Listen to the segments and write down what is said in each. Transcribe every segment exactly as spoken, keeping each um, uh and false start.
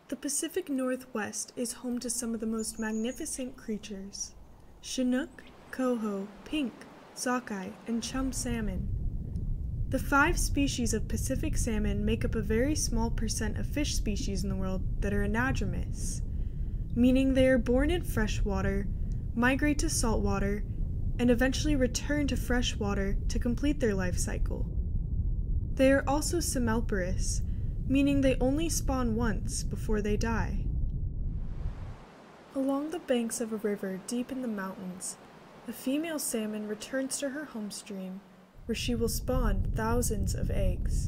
The Pacific Northwest is home to some of the most magnificent creatures: Chinook, coho, pink, sockeye, and chum salmon. The five species of Pacific salmon make up a very small percent of fish species in the world that are anadromous, meaning they are born in freshwater, migrate to saltwater, and eventually return to freshwater to complete their life cycle. They are also semelparous, meaning they only spawn once before they die. Along the banks of a river deep in the mountains, a female salmon returns to her home stream, where she will spawn thousands of eggs.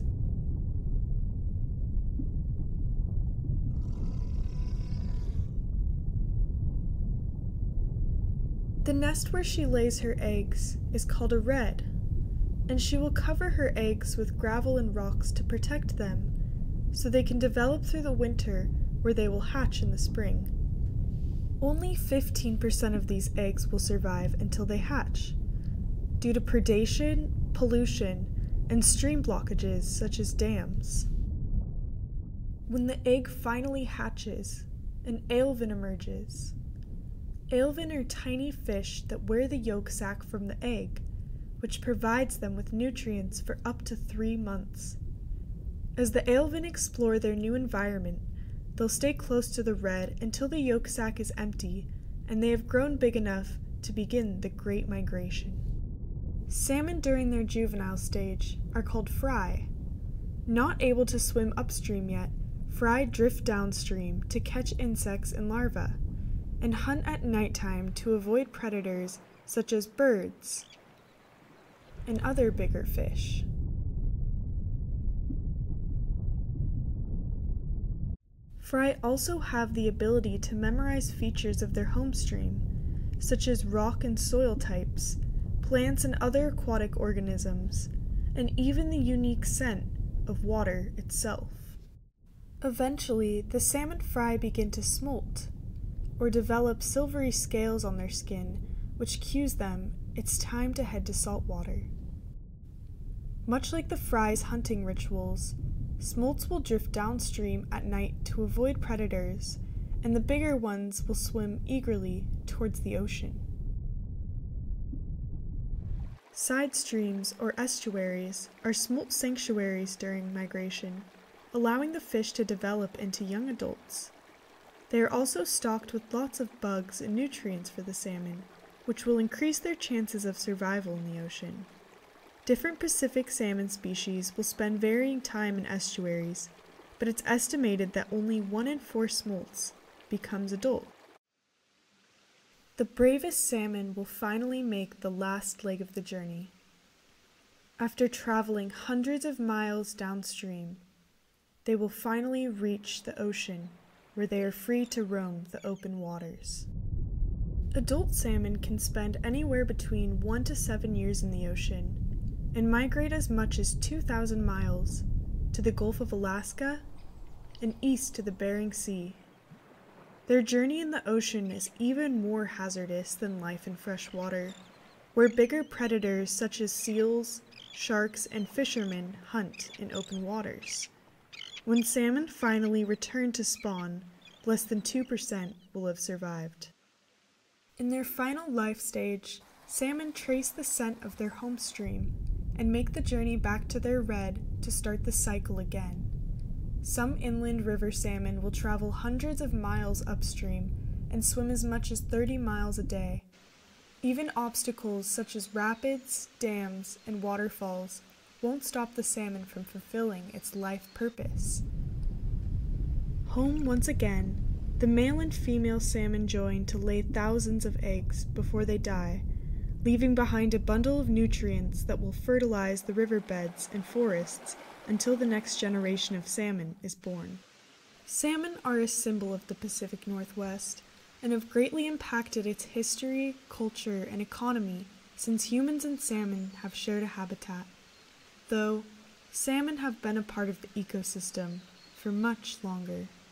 The nest where she lays her eggs is called a redd, and she will cover her eggs with gravel and rocks to protect them, so they can develop through the winter where they will hatch in the spring. Only fifteen percent of these eggs will survive until they hatch, due to predation, pollution, and stream blockages such as dams. When the egg finally hatches, an alevin emerges. Alevin are tiny fish that wear the yolk sac from the egg, which provides them with nutrients for up to three months. As the alevin explore their new environment, they'll stay close to the redd until the yolk sac is empty and they have grown big enough to begin the Great Migration. Salmon during their juvenile stage are called fry. Not able to swim upstream yet, fry drift downstream to catch insects and larvae, and hunt at nighttime to avoid predators such as birds and other bigger fish. Fry also have the ability to memorize features of their home stream, such as rock and soil types, plants and other aquatic organisms, and even the unique scent of water itself. Eventually, the salmon fry begin to smolt, or develop silvery scales on their skin, which cues them it's time to head to saltwater. Much like the fry's hunting rituals, smolts will drift downstream at night to avoid predators, and the bigger ones will swim eagerly towards the ocean. Side streams, or estuaries, are smolt sanctuaries during migration, allowing the fish to develop into young adults. They are also stocked with lots of bugs and nutrients for the salmon, which will increase their chances of survival in the ocean. Different Pacific salmon species will spend varying time in estuaries, but it's estimated that only one in four smolts becomes adult. The bravest salmon will finally make the last leg of the journey. After traveling hundreds of miles downstream, they will finally reach the ocean, where they are free to roam the open waters. Adult salmon can spend anywhere between one to seven years in the ocean, and migrate as much as two thousand miles to the Gulf of Alaska and east to the Bering Sea. Their journey in the ocean is even more hazardous than life in fresh water, where bigger predators such as seals, sharks, and fishermen hunt in open waters. When salmon finally return to spawn, less than two percent will have survived. In their final life stage, salmon trace the scent of their home stream and make the journey back to their redd to start the cycle again. Some inland river salmon will travel hundreds of miles upstream and swim as much as thirty miles a day. Even obstacles such as rapids, dams, and waterfalls won't stop the salmon from fulfilling its life purpose. Home once again, the male and female salmon join to lay thousands of eggs before they die, leaving behind a bundle of nutrients that will fertilize the riverbeds and forests until the next generation of salmon is born. Salmon are a symbol of the Pacific Northwest and have greatly impacted its history, culture, and economy since humans and salmon have shared a habitat. Though, salmon have been a part of the ecosystem for much longer.